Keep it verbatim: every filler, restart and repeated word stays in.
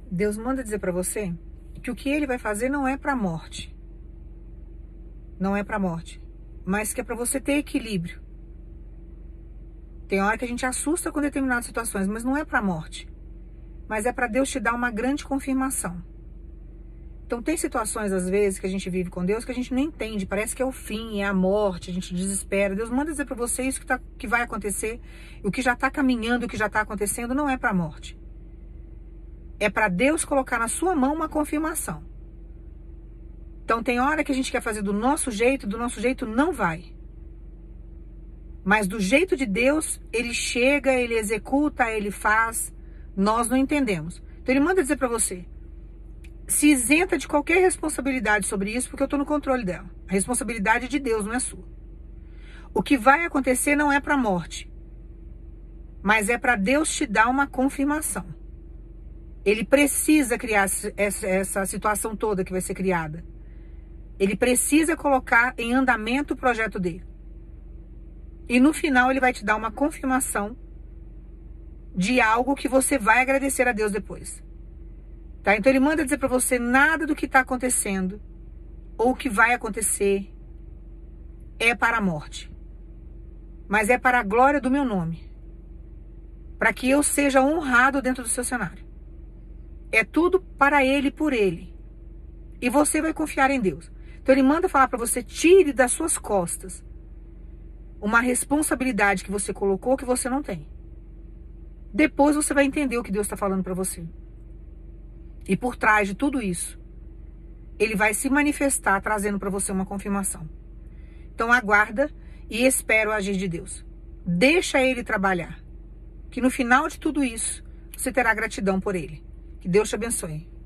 Deus manda dizer para você que o que ele vai fazer não é para a morte. Não é para a morte. Mas que é para você ter equilíbrio. Tem hora que a gente assusta com determinadas situações, mas não é para a morte. Mas é para Deus te dar uma grande confirmação. Então tem situações, às vezes, que a gente vive com Deus que a gente não entende. Parece que é o fim, é a morte, a gente desespera. Deus manda dizer para você isso que, tá, que vai acontecer. O que já está caminhando, o que já está acontecendo, não é para a morte. É para Deus colocar na sua mão uma confirmação. Então tem hora que a gente quer fazer do nosso jeito, do nosso jeito não vai. Mas do jeito de Deus, ele chega, ele executa, ele faz. Nós não entendemos. Então ele manda dizer para você, se isenta de qualquer responsabilidade sobre isso, porque eu estou no controle dela. A responsabilidade é de Deus, não é sua. O que vai acontecer não é para a morte, mas é para Deus te dar uma confirmação. Ele precisa criar essa, essa situação toda que vai ser criada. Ele precisa colocar em andamento o projeto dele. E no final ele vai te dar uma confirmação de algo que você vai agradecer a Deus depois. Tá? Então ele manda dizer para você nada do que está acontecendo ou que vai acontecer é para a morte. Mas é para a glória do meu nome. Para que eu seja honrado dentro do seu cenário. É tudo para ele e por ele. E você vai confiar em Deus. Então ele manda falar para você, tire das suas costas uma responsabilidade que você colocou que você não tem. Depois você vai entender o que Deus está falando para você. E por trás de tudo isso, ele vai se manifestar trazendo para você uma confirmação. Então aguarda e espera o agir de Deus. Deixa ele trabalhar. Que no final de tudo isso, você terá gratidão por ele. Que Deus te abençoe.